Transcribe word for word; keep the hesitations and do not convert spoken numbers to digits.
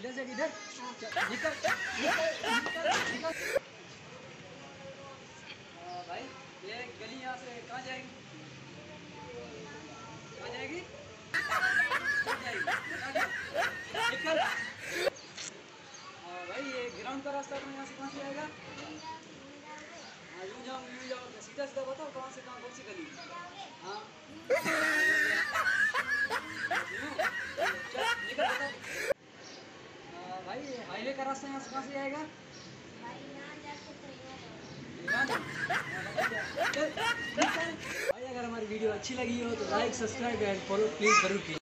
इधर से इधर निकल निकल निकल। भाई ये गली यहाँ से कहाँ जाएगी? कहाँ जाएगी? कहाँ जाएगी? निकल। भाई ये ग्राउंड का रास्ता अपने यहाँ से कहाँ से आएगा? हाँ यूँ जाओ यूँ जाओ, सीधा सीधा बताओ कहाँ से कहाँ, कौन सी गली? हाँ भाई हाईवे का रास्ता यहाँ से कहाँ से आएगा? भाई अगर हमारी वीडियो अच्छी लगी हो तो like subscribe and follow please जरूर कीजिए।